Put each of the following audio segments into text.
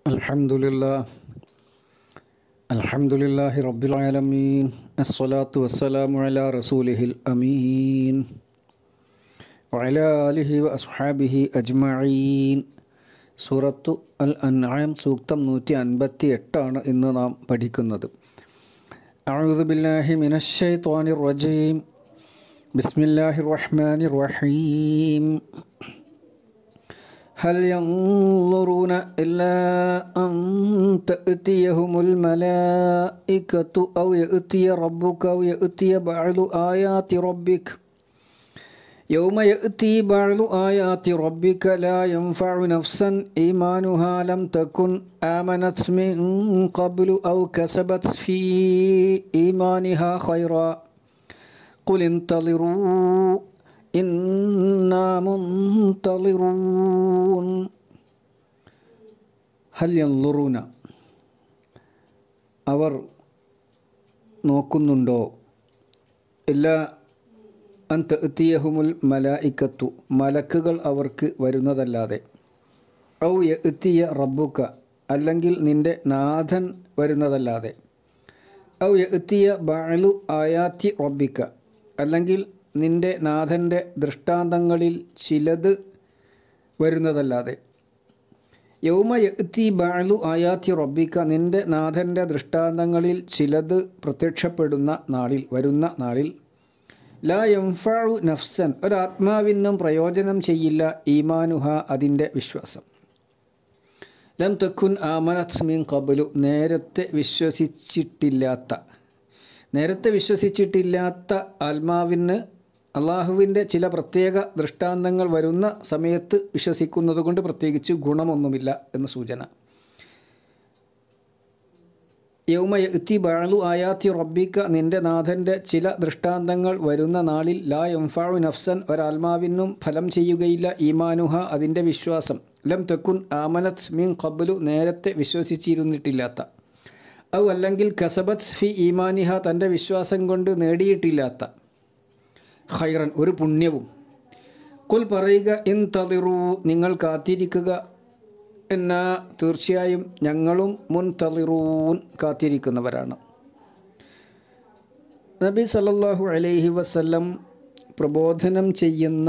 അൽഹംദുലില്ലാഹി റബ്ബിൽ ആലമീൻ അസ്സലാത്തു വസ്സലാമു അലാ റസൂലിഹിൽ അമീൻ വഅലാ ആലിഹി വഅസ്ഹാബിഹി അജ്മഈൻ. സൂറത്തു അൽഅൻആം സൂക്തം 158 ആണ് ഇന്ന് നാം പഠിക്കുന്നത്. അഊദു ബില്ലാഹി മിനശ് ശൈത്വാനിർ റജീം. ബിസ്മില്ലാഹിർ റഹ്മാനിർ റഹീം. هل ينظرون إلا أن تأتيهم الملائكة أو يأتي ربك أو يأتي بعض آيات ربك يوم يأتي بعض آيات ربك لا ينفع نفسا إيمانها لم تكن آمنت من قبل أو كسبت في إيمانها خيرا قل انتظروا ഇന്നാ മുൻതളിറൂൻ. ഹൽ യൻളുറൂന, അവർ നോക്കുന്നുണ്ടോ? ഇല്ലാ അൻ തഅ്തിയഹുമുൽ മലായികത്തു, മലക്കുകൾ അവർക്ക് വരുന്നതല്ലാതെ. ഔ യഅ്തിയ റബ്ബുക, അല്ലെങ്കിൽ നിൻ്റെ നാഥൻ വരുന്നതല്ലാതെ. ഔ യഅ്തിയ ബഅ്ലു ആയാതി റബ്ബിക, അല്ലെങ്കിൽ നിൻ്റെ നാഥൻ്റെ ദൃഷ്ടാന്തങ്ങളിൽ ചിലത് വരുന്നതല്ലാതെ. യൗമ യഅ്തി ബഅ്ലു ആയാതി റബ്ബിക, നിൻ്റെ നാഥൻ്റെ ദൃഷ്ടാന്തങ്ങളിൽ ചിലത് പ്രത്യക്ഷപ്പെടുന്ന നാളിൽ, വരുന്ന നാളിൽ. ലാ യൻഫഉ നഫ്സൻ, ഒരാത്മാവിനും പ്രയോജനം ചെയ്യില്ല. ഈമാനുഹ, അതിൻ്റെ വിശ്വാസം. ലം തക്കുൻ ആമനത് മിൻ ഖബ്ലു, നേരത്തെ വിശ്വസിച്ചിട്ടില്ലാത്ത ആത്മാവിന് അള്ളാഹുവിൻ്റെ ചില പ്രത്യേക ദൃഷ്ടാന്തങ്ങൾ വരുന്ന സമയത്ത് വിശ്വസിക്കുന്നത് കൊണ്ട് പ്രത്യേകിച്ച് ഗുണമൊന്നുമില്ല എന്ന് സൂചന. യൗമ യഅ്തി ബഅ്ലു ആയാതി റബ്ബിക, നിൻ്റെ നാഥൻ്റെ ചില ദൃഷ്ടാന്തങ്ങൾ വരുന്ന നാളിൽ. ലാ യൻഫഉ നഫ്സൻ, ഒരാത്മാവിനും ഫലം ചെയ്യുകയില്ല. ഈമാനുഹ, അതിൻ്റെ വിശ്വാസം. ലം തക്കുൻ ആമനത് മിൻ ഖബ്ലു, നേരത്തെ വിശ്വസിച്ചിരുന്നിട്ടില്ലാത്ത. ഔ, അല്ലെങ്കിൽ കസബത് ഫി ഈമാനിഹ, തൻ്റെ വിശ്വാസം കൊണ്ട് നേടിയിട്ടില്ലാത്ത. ഖൈറൻ, ഒരു പുണ്യവും. ഖുൽ, പറയുക, ഇൻതളിറൂ, നിങ്ങൾ കാത്തിരിക്കുക. എന്നാ, തീർച്ചയായും ഞങ്ങളും മുൻതളിറൂൻ, കാത്തിരിക്കുന്നവരാണ്. നബി സല്ലല്ലാഹു അലൈഹി വസല്ലം പ്രബോധനം ചെയ്യുന്ന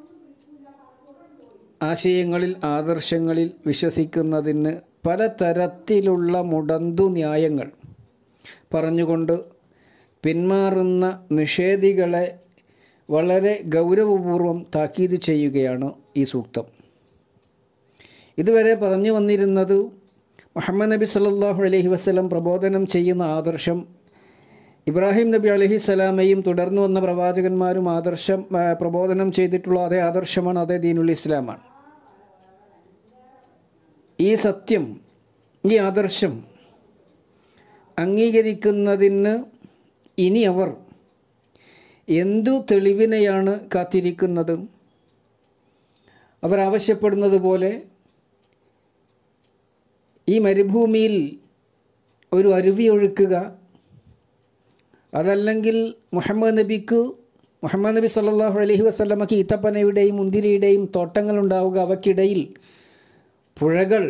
ആശയങ്ങളിൽ, ആദർശങ്ങളിൽ വിശ്വസിക്കുന്നതിന് പലതരത്തിലുള്ള മുടന്തു ന്യായങ്ങൾ പറഞ്ഞുകൊണ്ട് പിന്മാറുന്ന നിഷേധികളെ വളരെ ഗൗരവപൂർവം താക്കീത് ചെയ്യുകയാണ് ഈ സൂക്തം. ഇതുവരെ പറഞ്ഞു വന്നിരുന്നത് മുഹമ്മദ് നബി സല്ലല്ലാഹു അലൈഹി വസല്ലം പ്രബോധനം ചെയ്യുന്ന ആദർശം, ഇബ്രാഹിം നബി അലൈഹിസ്സലാമയും തുടർന്നു വന്ന പ്രവാചകന്മാരും പ്രബോധനം ചെയ്തിട്ടുള്ള അതേ ആദർശമാണ്, അതേ ദീനുൽ ഇസ്ലാമാണ്. ഈ സത്യം, ഈ ആദർശം അംഗീകരിക്കുന്നതിന് ഇനി അവർ എന്തു തെളിവിനെയാണ് കാത്തിരിക്കുന്നത്? അവർ ആവശ്യപ്പെടുന്നത് പോലെ ഈ മരുഭൂമിയിൽ ഒരു അരുവി ഒഴുക്കുക, അതല്ലെങ്കിൽ മുഹമ്മദ് നബി സല്ലല്ലാഹു അലൈഹി വസല്ലമക്ക് ഈത്തപ്പനയുടെയും മുന്തിരിയുടെയും തോട്ടങ്ങൾ ഉണ്ടാവുക, അവയ്ക്കിടയിൽ പുഴകൾ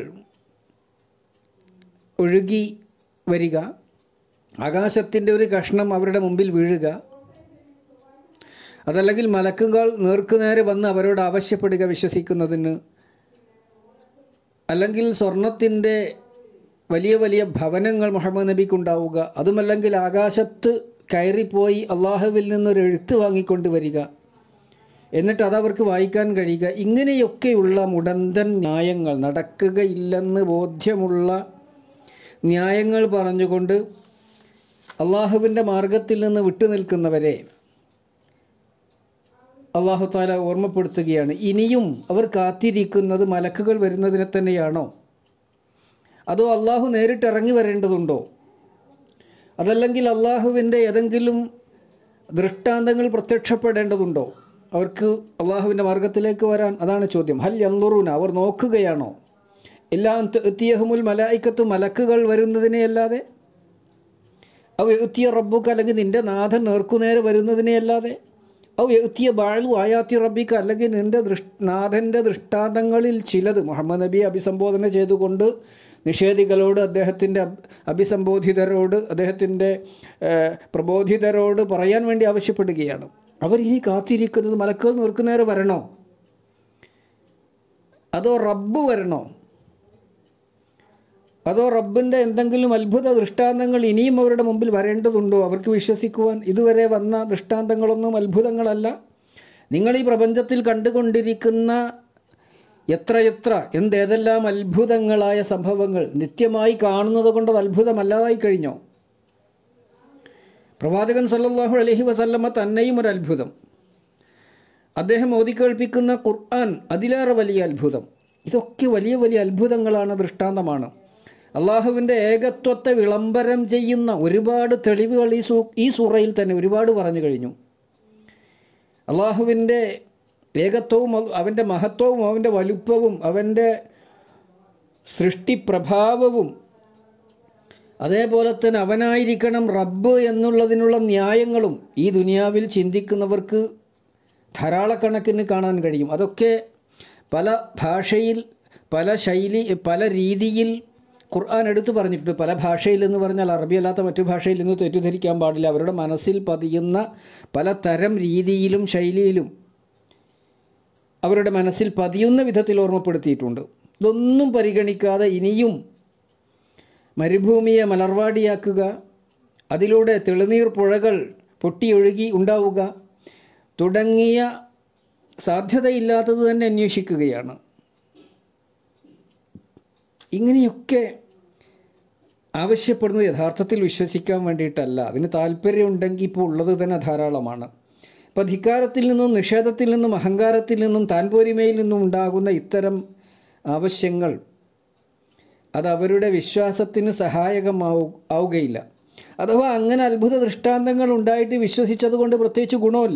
ഒഴുകി വരിക, ആകാശത്തിൻ്റെ ഒരു കഷ്ണം അവരുടെ മുമ്പിൽ വീഴുക, അതല്ലെങ്കിൽ മലക്കുകൾ നേർക്കുനേരെ വന്ന് അവരോട് ആവശ്യപ്പെടുക വിശ്വസിക്കുന്നതിന്, അല്ലെങ്കിൽ സ്വർണത്തിൻ്റെ വലിയ വലിയ ഭവനങ്ങൾ മുഹമ്മദ് നബിക്കുണ്ടാവുക, അതുമല്ലെങ്കിൽ ആകാശത്ത് കയറിപ്പോയി അള്ളാഹുവിൽ നിന്നൊരു എഴുത്ത് വാങ്ങിക്കൊണ്ട് വരിക, എന്നിട്ട് അതവർക്ക് വായിക്കാൻ കഴിയുക. ഇങ്ങനെയൊക്കെയുള്ള മുടന്തൻ ന്യായങ്ങൾ, നടക്കുകയില്ലെന്ന് ബോധ്യമുള്ള ന്യായങ്ങൾ പറഞ്ഞുകൊണ്ട് അള്ളാഹുവിൻ്റെ മാർഗത്തിൽ നിന്ന് വിട്ടുനിൽക്കുന്നവരെ അള്ളാഹു തആല ഓർമ്മപ്പെടുത്തുകയാണ്. ഇനിയും അവർ കാത്തിരിക്കുന്നത് മലക്കുകൾ വരുന്നതിനെ തന്നെയാണോ? അതോ അള്ളാഹു നേരിട്ട് ഇറങ്ങി വരേണ്ടതുണ്ടോ? അതല്ലെങ്കിൽ അള്ളാഹുവിൻ്റെ ഏതെങ്കിലും ദൃഷ്ടാന്തങ്ങൾ പ്രത്യക്ഷപ്പെടേണ്ടതുണ്ടോ അവർക്ക് അള്ളാഹുവിൻ്റെ മാർഗത്തിലേക്ക് വരാൻ? അതാണ് ചോദ്യം. ഹൽ യൻളുറൂന, അവർ നോക്കുകയാണോ? ഇല്ലാ അൻ തഅ്തിയഹുമുൽ മലായികത്തു, മലക്കുകൾ വരുന്നതിനെ അല്ലാതെ. ഔ യഅ്തിയ റബ്ബുക, അല്ലെങ്കിൽ നിൻ്റെ നാഥൻ നേർക്കുനേരെ വരുന്നതിനെ അല്ലാതെ. ഔ യഅ്തിയ ബഅ്ലു ആയാതി റബ്ബിക, അല്ലെങ്കിൽ നിൻ്റെ നാഥൻ്റെ ദൃഷ്ടാന്തങ്ങളിൽ ചിലത്. മുഹമ്മദ് നബിയെ അഭിസംബോധന ചെയ്തുകൊണ്ട് നിഷേധികളോട്, അദ്ദേഹത്തിൻ്റെ അഭിസംബോധിതരോട്, അദ്ദേഹത്തിൻ്റെ പ്രബോധിതരോട് പറയാൻ വേണ്ടി ആവശ്യപ്പെടുകയാണ്. അവർ ഇനി കാത്തിരിക്കുന്നത് മലക്കുകൾ നേർക്കുനേരെ വരണോ, അതോ റബ്ബ് വരണോ, അതോ റബ്ബിൻ്റെ എന്തെങ്കിലും അത്ഭുത ദൃഷ്ടാന്തങ്ങൾ ഇനിയും അവരുടെ മുമ്പിൽ വരേണ്ടതുണ്ടോ അവർക്ക് വിശ്വസിക്കുവാൻ? ഇതുവരെ വന്ന ദൃഷ്ടാന്തങ്ങളൊന്നും അത്ഭുതങ്ങളല്ല. നിങ്ങൾ ഈ പ്രപഞ്ചത്തിൽ കണ്ടുകൊണ്ടിരിക്കുന്ന എത്രയെത്ര ഏതെല്ലാം അത്ഭുതങ്ങളായ സംഭവങ്ങൾ നിത്യമായി കാണുന്നത് കൊണ്ട് അത് അത്ഭുതമല്ലാതായി കഴിഞ്ഞോ? പ്രവാചകൻ സല്ലല്ലാഹു അലൈഹി വസല്ലമ തന്നെയും ഒരു അത്ഭുതം. അദ്ദേഹം ഓതിക്കേൾപ്പിക്കുന്ന ഖുർആൻ അതിലേറെ വലിയ അത്ഭുതം. ഇതൊക്കെ വലിയ വലിയ അത്ഭുതങ്ങളാണ്, ദൃഷ്ടാന്തമാണ്. അള്ളാഹുവിൻ്റെ ഏകത്വത്തെ വിളംബരം ചെയ്യുന്ന ഒരുപാട് തെളിവുകൾ ഈ സൂറയിൽ തന്നെ ഒരുപാട് പറഞ്ഞു കഴിഞ്ഞു. അള്ളാഹുവിൻ്റെ ഏകത്വവും അവൻ്റെ മഹത്വവും അവൻ്റെ വലുപ്പവും അവൻ്റെ സൃഷ്ടിപ്രഭാവവും അതേപോലെ തന്നെ അവനായിരിക്കണം റബ്ബ് എന്നുള്ളതിനുള്ള ന്യായങ്ങളും ഈ ദുനിയാവിൽ ചിന്തിക്കുന്നവർക്ക് ധാരാളക്കണക്കിന് കാണാൻ കഴിയും. അതൊക്കെ പല ഭാഷയിൽ, പല ശൈലി, പല രീതിയിൽ ഖുർആൻ എടുത്തു പറഞ്ഞിട്ടുണ്ട്. പല ഭാഷയിൽ എന്ന് പറഞ്ഞാൽ അറബി അല്ലാത്ത മറ്റു ഭാഷയിൽ നിന്ന് തെറ്റിദ്ധരിക്കാൻ പാടില്ല. അവരുടെ മനസ്സിൽ പതിയുന്ന പല തരം രീതിയിലും ശൈലിയിലും അവരുടെ മനസ്സിൽ പതിയുന്ന വിധത്തിൽ ഓർമ്മപ്പെടുത്തിയിട്ടുണ്ട്. ഇതൊന്നും പരിഗണിക്കാതെ ഇനിയും മരുഭൂമിയെ മലർവാടിയാക്കുക, അതിലൂടെ തെളിനീർ പുഴകൾ പൊട്ടിയൊഴുകി ഉണ്ടാവുക തുടങ്ങിയ സാധ്യതയില്ലാത്തത് തന്നെ അന്വേഷിക്കുകയാണ്. ഇങ്ങനെയൊക്കെ ആവശ്യപ്പെടുന്നത് യഥാർത്ഥത്തിൽ വിശ്വസിക്കാൻ വേണ്ടിയിട്ടല്ല. അതിന് താല്പര്യമുണ്ടെങ്കിൽ ഇപ്പോൾ ഉള്ളത് തന്നെ ധാരാളമാണ്. അപ്പോൾ ധിക്കാരത്തിൽ നിന്നും, നിഷേധത്തിൽ നിന്നും, അഹങ്കാരത്തിൽ നിന്നും, താൻപോരിമയിൽ നിന്നും ഉണ്ടാകുന്ന ഇത്തരം ആവശ്യങ്ങൾ അത് അവരുടെ വിശ്വാസത്തിന് സഹായകമാവുകയില്ല. അഥവാ അങ്ങനെ അത്ഭുത ദൃഷ്ടാന്തങ്ങൾ ഉണ്ടായിട്ട് വിശ്വസിച്ചത് കൊണ്ട് പ്രത്യേകിച്ച് ഗുണമില്ല.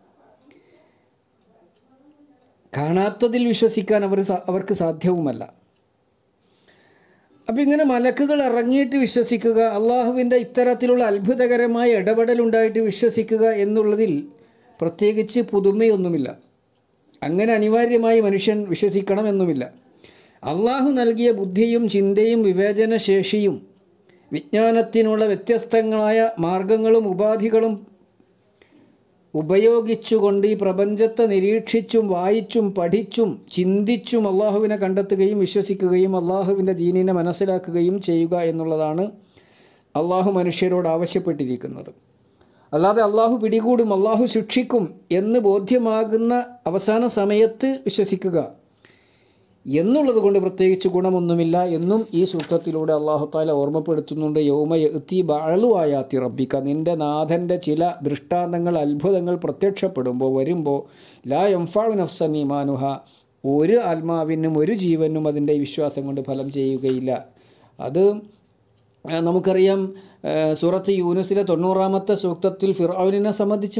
കാണാത്തതിൽ വിശ്വസിക്കാൻ അവർക്ക് സാധ്യവുമല്ല. അപ്പം ഇങ്ങനെ മലക്കുകൾ ഇറങ്ങിയിട്ട് വിശ്വസിക്കുക, അള്ളാഹുവിൻ്റെ ഇത്തരത്തിലുള്ള അത്ഭുതകരമായ ഇടപെടലുണ്ടായിട്ട് വിശ്വസിക്കുക എന്നുള്ളതിൽ പ്രത്യേകിച്ച് പുതുമയൊന്നുമില്ല. അങ്ങനെ അനിവാര്യമായി മനുഷ്യൻ വിശ്വസിക്കണമെന്നുമില്ല. അള്ളാഹു നൽകിയ ബുദ്ധിയും ചിന്തയും വിവേചനശേഷിയും വിജ്ഞാനത്തിനുള്ള വ്യത്യസ്തങ്ങളായ മാർഗങ്ങളും ഉപാധികളും ഉപയോഗിച്ചുകൊണ്ട് ഈ പ്രപഞ്ചത്തെ നിരീക്ഷിച്ചും വായിച്ചും പഠിച്ചും ചിന്തിച്ചും അള്ളാഹുവിനെ കണ്ടെത്തുകയും വിശ്വസിക്കുകയും അള്ളാഹുവിൻ്റെ ദീനിനെ മനസ്സിലാക്കുകയും ചെയ്യുക എന്നുള്ളതാണ് അള്ളാഹു മനുഷ്യരോട് ആവശ്യപ്പെട്ടിരിക്കുന്നത്. അല്ലാതെ അള്ളാഹു പിടികൂടും, അള്ളാഹു ശിക്ഷിക്കും എന്ന് ബോധ്യമാകുന്ന അവസാന സമയത്ത് വിശ്വസിക്കുക എന്നുള്ളത് കൊണ്ട് പ്രത്യേകിച്ച് ഗുണമൊന്നുമില്ല എന്നും ഈ സൂക്തത്തിലൂടെ അള്ളാഹു തആല ഓർമ്മപ്പെടുത്തുന്നുണ്ട്. യൗമ യഅ്തി ബഅ്ളു ആയാതി റബ്ബിക, നിൻ്റെ നാഥൻ്റെ ചില ദൃഷ്ടാന്തങ്ങൾ, അത്ഭുതങ്ങൾ പ്രത്യക്ഷപ്പെടുമ്പോൾ, വരുമ്പോൾ, ലാ യൻഫഉ നഫ്സൻ ഈമാനുഹ, ഒരു ആത്മാവിനും ഒരു ജീവനും അതിൻ്റെ വിശ്വാസം കൊണ്ട് ഫലം ചെയ്യുകയില്ല. അത് നമുക്കറിയാം. സൂറത്ത് യൂനുസിലെ 90-ാമത്തെ സൂക്തത്തിൽ ഫിർഔനിനെ സംബന്ധിച്ച്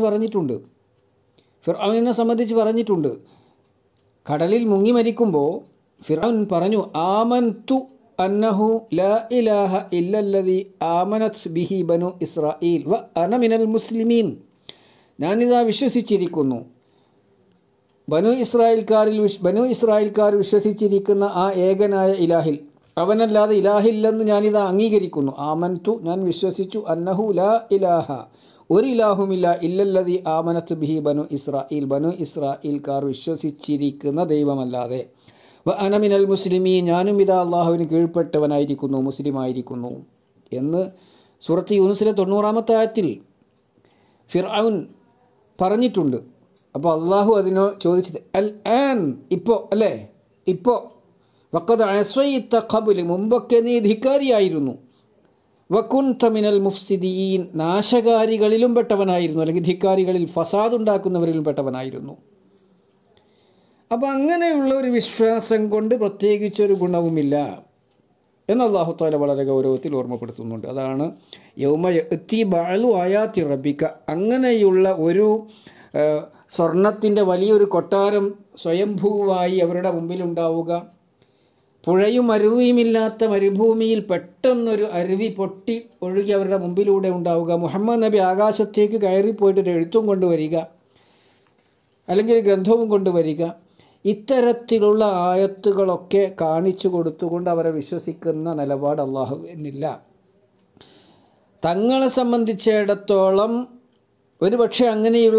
പറഞ്ഞിട്ടുണ്ട്. കടലിൽ മുങ്ങി മരിക്കുമ്പോൾ ഫിർഔൻ പറഞ്ഞു, ആമൻതു അന്നഹു ലാ ഇലാഹ ഇല്ലല്ലദി ആമനത് ബിഹി ബനു ഇസ്രായീൽ വ അന മിനൽ മുസ്ലിമീൻ, ഞാനിതാ വിശ്വസിച്ചിരിക്കുന്നു, ബനു ഇസ്രായേൽക്കാർ വിശ്വസിച്ചിരിക്കുന്ന ആ ഏകനായ ഇലാഹിൽ, അവനല്ലാതെ ഇലാഹില്ലെന്ന് ഞാനിതാ അംഗീകരിക്കുന്നു. ആമൻതു, ഞാൻ വിശ്വസിച്ചു, അന്നഹു ലാ ഇലാഹ, ഒരു ഇലാഹുമില്ല, ഇല്ലല്ലദി ആമനത്ത് ബിഹി ബനു ഇസ്രായേൽക്കാർ വിശ്വസിച്ചിരിക്കുന്ന ദൈവമല്ലാതെ, വ അന മിനൽ മുസ്ലിമീൻ, ഞാനും ഇതാ അള്ളാഹുവിന് കീഴ്പ്പെട്ടവനായിരിക്കുന്നു, മുസ്ലിമായിരിക്കുന്നു എന്ന് സൂറത്ത് യൂനുസിലെ 90-ാമത്തെ ആയത്തിൽ ഫിർഔൻ പറഞ്ഞിട്ടുണ്ട്. അപ്പോൾ അള്ളാഹു അതിനോ ചോദിച്ചത് അൽആൻ, ഇപ്പോൾ അല്ലേ, ഇപ്പോൾ, വഖദ് അസൈത ഖബ്ല, മുമ്പൊക്കെ നീ ധിക്കാരിയായിരുന്നു, വകുൻത മിനൽ മുഫ്സിദീൻ, നാശകാരികളിലും പെട്ടവനായിരുന്നു, അല്ലെങ്കിൽ ധിക്കാരികളിൽ ഫസാദ് ഉണ്ടാക്കുന്നവരിലും പെട്ടവനായിരുന്നു. അപ്പോൾ അങ്ങനെയുള്ള ഒരു വിശ്വാസം കൊണ്ട് പ്രത്യേകിച്ചൊരു ഗുണവുമില്ല എന്ന് അല്ലാഹു തആല വളരെ ഗൗരവത്തിൽ ഓർമ്മപ്പെടുത്തുന്നുണ്ട്. അതാണ് യൗമ യഅ്തി ബഅ്ളു ആയാതി റബ്ബിക, അങ്ങനെയുള്ള ഒരു സ്വർണത്തിൻ്റെ വലിയൊരു കൊട്ടാരം സ്വയംഭൂവായി അവരുടെ മുമ്പിലുണ്ടാവുക, പുഴയും അരുവിയുമില്ലാത്ത മരുഭൂമിയിൽ പെട്ടെന്നൊരു അരുവി പൊട്ടി ഒഴുകി അവരുടെ മുമ്പിലൂടെ ഉണ്ടാവുക, മുഹമ്മദ് നബി ആകാശത്തേക്ക് കയറിപ്പോയിട്ടൊരു എഴുത്തും കൊണ്ടുവരിക, അല്ലെങ്കിൽ ഗ്രന്ഥവും കൊണ്ടുവരിക, ഇത്തരത്തിലുള്ള ആയത്തുകളൊക്കെ കാണിച്ചു കൊടുത്തുകൊണ്ട് അവരെ വിശ്വസിക്കുന്ന നിലപാട് അള്ളാഹുവിനില്ല. തങ്ങളെ സംബന്ധിച്ചിടത്തോളം ഒരുപക്ഷെ അങ്ങനെയുള്ള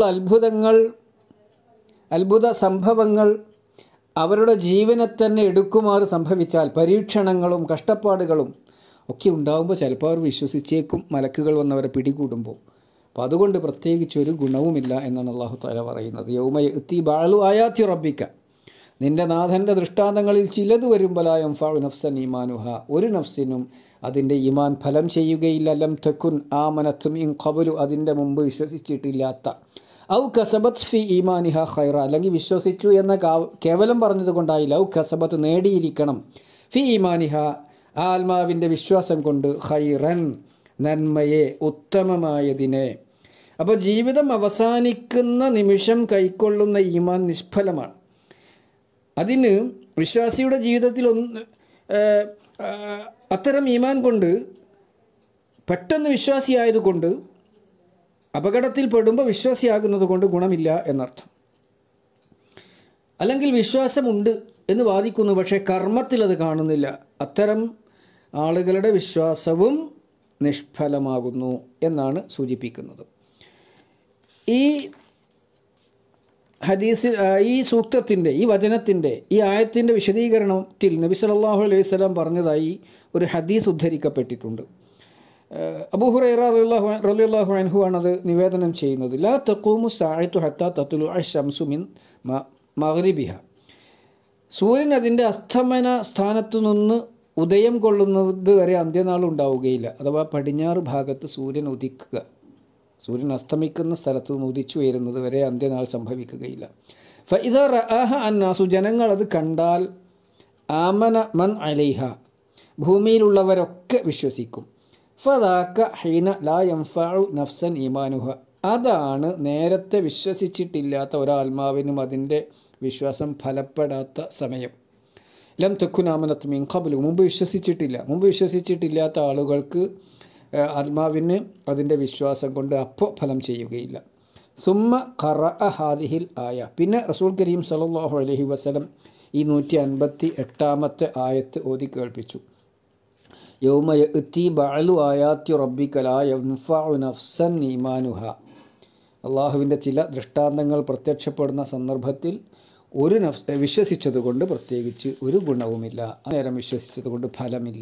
അത്ഭുത സംഭവങ്ങൾ അവരുടെ ജീവനെ തന്നെ എടുക്കുമാറ് സംഭവിച്ചാൽ, പരീക്ഷണങ്ങളും കഷ്ടപ്പാടുകളും ഒക്കെ ഉണ്ടാകുമ്പോൾ ചിലപ്പോൾ അവർ വിശ്വസിച്ചേക്കും, മലക്കുകൾ വന്നവരെ പിടികൂടുമ്പോൾ. അപ്പോൾ അതുകൊണ്ട് പ്രത്യേകിച്ചൊരു ഗുണവുമില്ല എന്നാണ് അല്ലാഹു തആല പറയുന്നത്. യൗമ യഅ്തി ബഅ്ലു ആയാതി റബ്ബിക, നിന്റെ നാഥൻ്റെ ദൃഷ്ടാന്തങ്ങളിൽ ചിലത് വരുമ്പോൾ ലാ യൻഫഉ നഫ്സൻ ഈമാനുഹ, ഒരു നഫ്സിനും അതിൻ്റെ ഈമാൻ ഫലം ചെയ്യുകയില്ല. ലം തകുൻ ആമനത് മിൻ ഖബ്ലു, അതിൻ്റെ മുമ്പ് വിശ്വസിച്ചിട്ടില്ലാത്ത, ഔ കസബത് ഫി ഈമാനിഹ ഖൈറ, അല്ലെങ്കിൽ വിശ്വസിച്ചു എന്ന കേവലം പറഞ്ഞത് കൊണ്ടായില്ല, ഔ കസബത്ത് നേടിയിരിക്കണം, ഫി ഈമാനിഹ ആ ആത്മാവിൻ്റെ വിശ്വാസം കൊണ്ട്, ഖൈറൻ നന്മയെ, ഉത്തമമായതിനെ. അപ്പോൾ ജീവിതം അവസാനിക്കുന്ന നിമിഷം കൈക്കൊള്ളുന്ന ഈമാൻ നിഷ്ഫലമാണ്. അതിന് വിശ്വാസിയുടെ ജീവിതത്തിൽ അത്തരം ഈമാൻ കൊണ്ട് പെട്ടെന്ന് വിശ്വാസിയായതുകൊണ്ട് അപകടത്തിൽ പെടുമ്പോൾ വിശ്വാസിയാകുന്നത് കൊണ്ട് ഗുണമില്ല എന്നർത്ഥം. അല്ലെങ്കിൽ വിശ്വാസമുണ്ട് എന്ന് വാദിക്കുന്നു, പക്ഷേ കർമ്മത്തിൽ അത് കാണുന്നില്ല, അത്തരം ആളുകളുടെ വിശ്വാസവും നിഷ്ഫലമാകുന്നു എന്നാണ് സൂചിപ്പിക്കുന്നത്. ഈ ഹദീസിൽ, ഈ സൂക്തത്തിൻ്റെ, ഈ വചനത്തിൻ്റെ, ഈ ആയത്തിൻ്റെ വിശദീകരണത്തിൽ നബി സല്ലല്ലാഹു അലൈഹി വസല്ലം പറഞ്ഞതായി ഒരു ഹദീസ് ഉദ്ധരിക്കപ്പെട്ടിട്ടുണ്ട്. അബൂ ഹുറൈറ റളിയല്ലാഹു അൻഹു ആണത് നിവേദനം ചെയ്യുന്നത്. ലാ തഖൂമു സാഅതു ഹത്താ തത്ലുഅ അശംസു മിൻ മഗ്രിബിഹ, സൂര്യൻ അതിൻ്റെ അസ്തമന സ്ഥാനത്തു നിന്ന് ഉദയം കൊള്ളുന്നത് വരെ അന്ത്യനാൾ ഉണ്ടാവുകയില്ല. അഥവാ പടിഞ്ഞാറ് ഭാഗത്ത് സൂര്യൻ ഉദിക്കുക, സൂര്യൻ അസ്തമിക്കുന്ന സ്ഥലത്ത് നിന്ന് ഉദിച്ചു വരുന്നത് വരെ അന്ത്യനാൾ സംഭവിക്കുകയില്ല. ഫഇദാ റആഹ അന്നാസു, ജനങ്ങൾ അത് കണ്ടാൽ, ആമന മൻ അലൈഹ, ഭൂമിയിലുള്ളവരൊക്കെ വിശ്വസിക്കും. ഫദാക ഹീന ലാ യൻഫഉ നഫ്സൻ ഈമാനുഹ, അതാണ് നേരത്തെ വിശ്വസിച്ചിട്ടില്ലാത്ത ഒരാത്മാവിനും അതിൻ്റെ വിശ്വാസം ഫലപ്പെടാത്ത സമയം. ലം തകുൻ ആമനത് മിൻ ഖബ്ലു, മുമ്പ് വിശ്വസിച്ചിട്ടില്ലാത്ത ആളുകൾക്ക് ആത്മാവിന് അതിൻ്റെ വിശ്വാസം കൊണ്ട് അപ്പോൾ ഫലം ചെയ്യുകയില്ല. സുമ്മ ഖറഅ ഹാദിഹിൽ ആയ, പിന്നെ റസൂൽ കരീം സല്ലല്ലാഹു അലൈഹി വസല്ലം ഈ 158-ാമത്തെ ആയത്ത് ഓതി കേൾപ്പിച്ചു. യൗമ യഅ്തി ബഅ്ലു ആയാതി റബ്ബിക ലാ യൻഫഉ നഫ്സൻ ഈമാനുഹ, അള്ളാഹുവിൻ്റെ ചില ദൃഷ്ടാന്തങ്ങൾ പ്രത്യക്ഷപ്പെടുന്ന സന്ദർഭത്തിൽ ഒരു നഫ്സ് വിശ്വസിച്ചതുകൊണ്ട് പ്രത്യേകിച്ച് ഒരു ഗുണവുമില്ല, നേരം വിശ്വസിച്ചതുകൊണ്ട് ഫലമില്ല.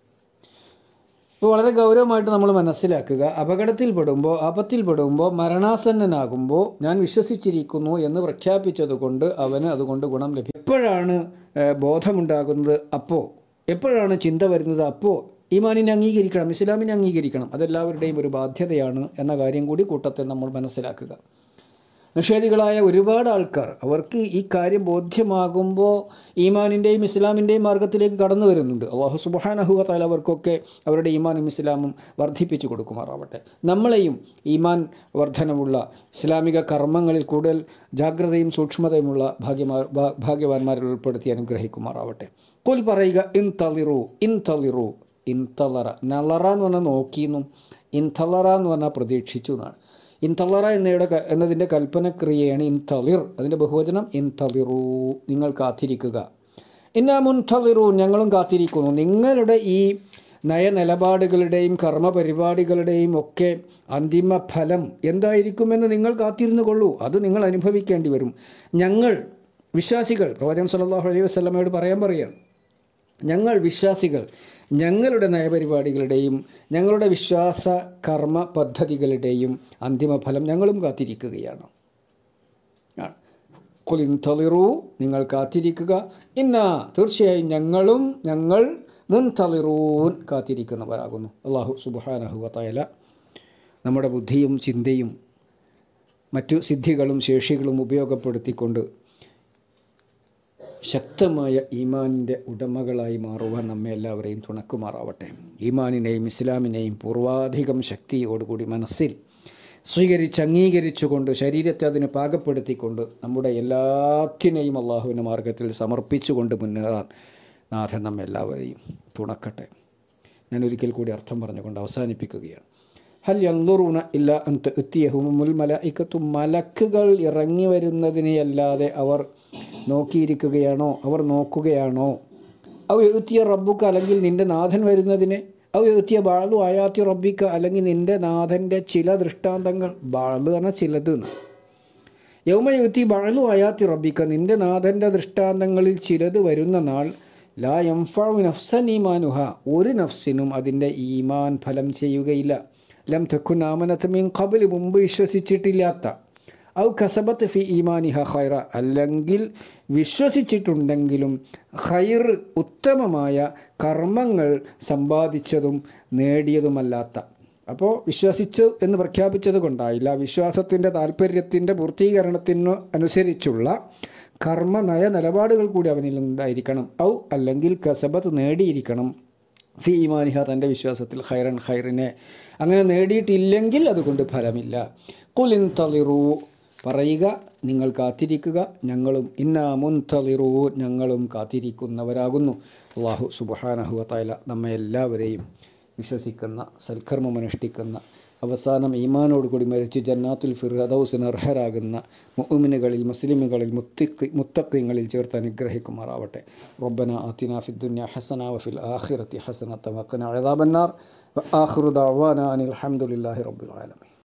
ഇപ്പോൾ വളരെ ഗൗരവമായിട്ട് നമ്മൾ മനസ്സിലാക്കുക, ആപത്തിൽപ്പെടുമ്പോൾ മരണാസന്നനാകുമ്പോൾ ഞാൻ വിശ്വസിച്ചിരിക്കുന്നു എന്ന് പ്രഖ്യാപിച്ചതുകൊണ്ട് അവന് അതുകൊണ്ട് ഗുണം ലഭിക്കും. എപ്പോഴാണ് ബോധമുണ്ടാകുന്നത്? അപ്പോൾ. എപ്പോഴാണ് ചിന്ത വരുന്നത്? അപ്പോൾ. ഈമാനിനെ അംഗീകരിക്കണം, ഇസ്ലാമിനെ അംഗീകരിക്കണം, അതെല്ലാവരുടെയും ഒരു ബാധ്യതയാണ് എന്ന കാര്യം കൂടി കൂട്ടത്തിൽ നമ്മൾ മനസ്സിലാക്കുക. നിഷേധികളായ ഒരുപാട് ആൾക്കാർ, അവർക്ക് ഈ കാര്യം ബോധ്യമാകുമ്പോൾ ഈമാനിൻ്റെയും ഇസ്ലാമിൻ്റെയും മാർഗത്തിലേക്ക് കടന്നു വരുന്നുണ്ട്. അല്ലാഹു സുബ്ഹാനഹു വ തആല അവർക്കൊക്കെ അവരുടെ ഈമാനും ഇസ്ലാമും വർദ്ധിപ്പിച്ചു കൊടുക്കുമാറാവട്ടെ. നമ്മളെയും ഈമാൻ വർധനമുള്ള ഇസ്ലാമിക കർമ്മങ്ങളിൽ കൂടുതൽ ജാഗ്രതയും സൂക്ഷ്മതയുമുള്ള ഭാഗ്യവാന്മാരിൽ ഉൾപ്പെടുത്തി അനുഗ്രഹിക്കുമാറാവട്ടെ. ഖുൽ പറയുക, ഇൻതളിറു ഇൻതളിറു, ഇൻതളറ, നളറ എന്ന് പറഞ്ഞാൽ നോക്കിയെന്നും ഇൻതളറ എന്ന് പറഞ്ഞാൽ പ്രതീക്ഷിച്ചു എന്നാണ്. ഇൻതളറ എന്നതിൻ്റെ കൽപ്പനക്രിയയാണ് ഇൻതളിർ, അതിൻ്റെ ബഹുവചനം ഇൻതളിറു, നിങ്ങൾ കാത്തിരിക്കുക. ഇന്നാ മുൻതളിറു, ഞങ്ങളും കാത്തിരിക്കുന്നു. നിങ്ങളുടെ ഈ നയനിലപാടുകളുടെയും കർമ്മപരിപാടികളുടെയും ഒക്കെ അന്തിമ ഫലം എന്തായിരിക്കുമെന്ന് നിങ്ങൾ കാത്തിരുന്നു കൊള്ളൂ, അത് നിങ്ങൾ അനുഭവിക്കേണ്ടി വരും. ഞങ്ങൾ വിശ്വാസികൾ, പ്രവാചകൻ സല്ലല്ലാഹു അലൈഹി വസല്ലമയോട് പറയുകയാണ്, ഞങ്ങൾ വിശ്വാസികൾ ഞങ്ങളുടെ നയപരിപാടികളുടെയും ഞങ്ങളുടെ വിശ്വാസ കർമ്മ പദ്ധതികളുടെയും അന്തിമ ഫലം ഞങ്ങളും കാത്തിരിക്കുകയാണ്. ഖുൽ ഇൻതളിറു, നിങ്ങൾ കാത്തിരിക്കുക. ഇന്നാ, തീർച്ചയായും ഞങ്ങൾ മുൻതളിറൂൻ, കാത്തിരിക്കുന്നവരാകുന്നു. അല്ലാഹു സുബ്ഹാനഹു വ തആല നമ്മുടെ ബുദ്ധിയും ചിന്തയും മറ്റു സിദ്ധികളും ശേഷികളും ഉപയോഗപ്പെടുത്തിക്കൊണ്ട് ശക്തമായ ഈമാനിൻ്റെ ഉടമകളായി മാറുവാൻ നമ്മെ എല്ലാവരെയും തുണക്കുമാറാവട്ടെ. ഈമാനിനെയും ഇസ്ലാമിനെയും പൂർവാധികം ശക്തിയോടുകൂടി മനസ്സിൽ അംഗീകരിച്ചുകൊണ്ട് ശരീരത്തെ അതിന് പാകപ്പെടുത്തിക്കൊണ്ട് നമ്മുടെ എല്ലാത്തിനെയും അള്ളാഹുവിൻ്റെ മാർഗത്തിൽ സമർപ്പിച്ചുകൊണ്ട് മുന്നേറാൻ നാഥൻ നമ്മെ എല്ലാവരെയും തുണക്കട്ടെ. ഞാൻ ഒരിക്കൽ കൂടി അർത്ഥം പറഞ്ഞുകൊണ്ട് അവസാനിപ്പിക്കുകയാണ്. ഹൽ യൻദുറൂന ഇല്ലാ അൻ തഅതിയഹുമുൽ മലായികത്തു, മലക്കുകൾ ഇറങ്ങി വരുന്നതിനെയല്ലാതെ അവർ നോക്കിയിരിക്കുകയാണോ, അവർ നോക്കുകയാണോ? ഔ യഅതിയ റബ്ബുക, അല്ലെങ്കിൽ നിൻ്റെ നാഥൻ വരുന്നതിനെ. ഔ യഅതിയ ബഅദു ആയാതി റബ്ബിക, അല്ലെങ്കിൽ നിൻ്റെ നാഥൻ്റെ ചില ദൃഷ്ടാന്തങ്ങൾ. ബഅദ് പറഞ്ഞാൽ ചിലത്. യൗമ യഅതി ബഅദു ആയാതി റബ്ബിക, നിൻ്റെ നാഥൻ്റെ ദൃഷ്ടാന്തങ്ങളിൽ ചിലത് വരുന്ന നാൾ. ലാ യൻഫഉ നഫ്സൻ ഈമാനുഹ, ഒരു നഫ്സിനും അതിൻ്റെ ഈമാൻ ഫലം ചെയ്യുകയില്ല. ലം തകുൻ ആമനത മിൻ ഖബ്ൽ, മുമ്പ് വിശ്വസിച്ചിട്ടില്ലാത്ത. ഔ കസബത്ത് ഫി ഈമാനിഹ ഖൈറ, അല്ലെങ്കിൽ വിശ്വസിച്ചിട്ടുണ്ടെങ്കിലും ഖൈർ, ഉത്തമമായ കർമ്മങ്ങൾ സമ്പാദിച്ചതും നേടിയതുമല്ലാത്ത. അപ്പോൾ വിശ്വസിച്ചു എന്ന് പ്രഖ്യാപിച്ചത് കൊണ്ടായില്ല, വിശ്വാസത്തിൻ്റെ താല്പര്യത്തിൻ്റെ പൂർത്തീകരണത്തിന് അനുസരിച്ചുള്ള കർമ്മ നയ നിലപാടുകൾ കൂടി അവനിൽ ഉണ്ടായിരിക്കണം. ഔ അല്ലെങ്കിൽ കസബത്ത് നേടിയിരിക്കണം ഫി ഈമാനിഹ, തൻ്റെ വിശ്വാസത്തിൽ ഖൈറൻ, ഖൈറിനെ. അങ്ങനെ നേടിയിട്ടില്ലെങ്കിൽ അതുകൊണ്ട് ഫലമില്ല. ഖുൽ ഇൻതളിറൂ, പറയുക നിങ്ങൾ കാത്തിരിക്കുക, ഞങ്ങളും ഇന്നാ മുൻതളിറൂൻ, ഞങ്ങളും കാത്തിരിക്കുന്നവരാകുന്നു. അല്ലാഹു സുബ്ഹാനഹു വ തആല നമ്മെ എല്ലാവരെയും വിശ്വസിക്കുന്ന, സൽക്കർമ്മമനുഷ്ഠിക്കുന്ന, അവസാനം ഈമാനോടുകൂടി മരിച്ച് ജന്നാത്തുൽ ഫിർദൗസിന് അർഹരാകുന്ന മുഅ്മിനുകളിൽ, മുസ്ലിമുകളിൽ, മുത്തഖീങ്ങളിൽ ചേർത്ത് അനുഗ്രഹിക്കുമാറാവട്ടെ. റബ്ബന ആതിനാ ഫിദ്ദുനിയ ഹസന വഫിൽ ആഖിറതി ഹസനത വഖിനാ അദാബന്നാർ. വആഖിറു ദഅവാനാ അനിൽ ഹംദുലില്ലാഹി റബ്ബിൽ ആലമീൻ.